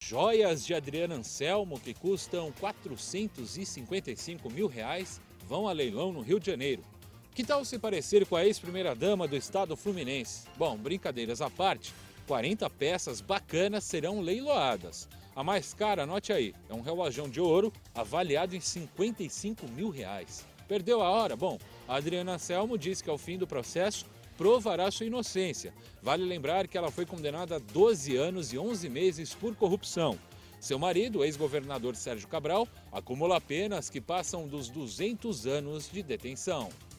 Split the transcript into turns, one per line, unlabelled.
Joias de Adriana Anselmo, que custam R$ 455 mil, vão a leilão no Rio de Janeiro. Que tal se parecer com a ex-primeira-dama do estado fluminense? Bom, brincadeiras à parte, 40 peças bacanas serão leiloadas. A mais cara, anote aí, é um relógio de ouro avaliado em R$ 55 mil. Perdeu a hora? Bom, a Adriana Anselmo diz que ao fim do processo provará sua inocência. Vale lembrar que ela foi condenada a 12 anos e 11 meses por corrupção. Seu marido, o ex-governador Sérgio Cabral, acumula penas que passam dos 200 anos de detenção.